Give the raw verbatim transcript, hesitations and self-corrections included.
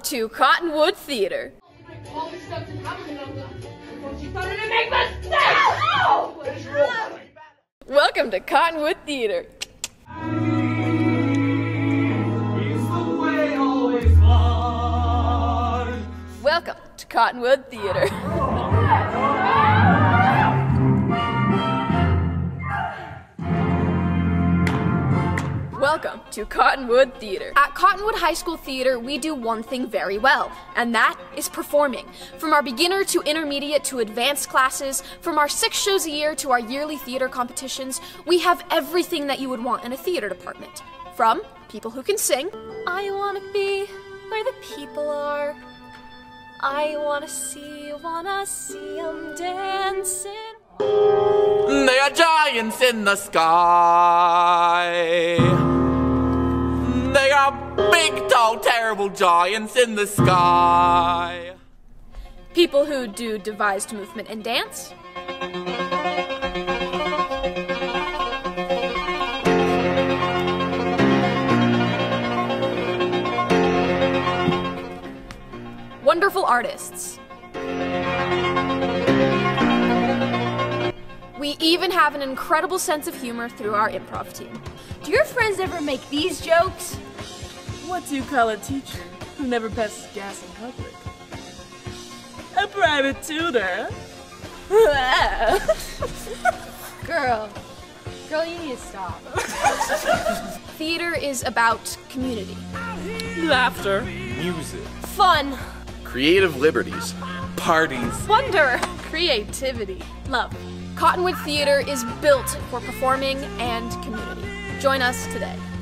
to Cottonwood Theater. Welcome to Cottonwood Theater. Welcome to Cottonwood Theater. Welcome to Cottonwood Theater. At Cottonwood High School Theater, we do one thing very well, and that is performing. From our beginner to intermediate to advanced classes, from our six shows a year to our yearly theater competitions, we have everything that you would want in a theater department. From people who can sing, I wanna be where the people are. I wanna see, wanna see them dancing. They are giants in the sky. They are big, tall, terrible giants in the sky. People who do devised movement and dance. Wonderful artists. We even have an incredible sense of humor through our improv team. Do your friends ever make these jokes? What do you call a teacher who never passes gas in public? A private tutor. Girl, girl, you need to stop. Theater is about community. Laughter. Music. Fun. Creative liberties. Parties. Wonder. Creativity. Love. Cottonwood Theater is built for performing and community. Join us today.